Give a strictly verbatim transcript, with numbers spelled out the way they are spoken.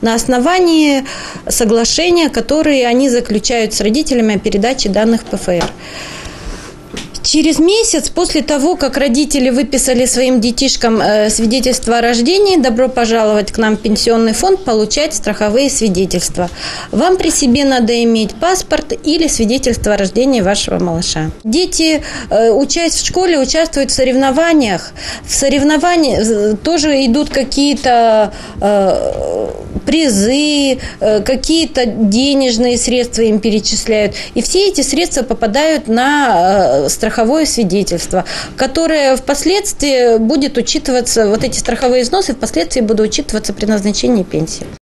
на основании соглашения, которые они заключают с родителями о передаче данных ПФР. Через месяц после того, как родители выписали своим детишкам свидетельство о рождении, добро пожаловать к нам в пенсионный фонд получать страховые свидетельства. Вам при себе надо иметь паспорт или свидетельство о рождении вашего малыша. Дети, учась в школе, участвуют в соревнованиях. В соревнованиях тоже идут какие-то призы, какие-то денежные средства им перечисляют. И все эти средства попадают на страховое свидетельство, которое впоследствии будет учитываться, вот эти страховые взносы впоследствии будут учитываться при назначении пенсии.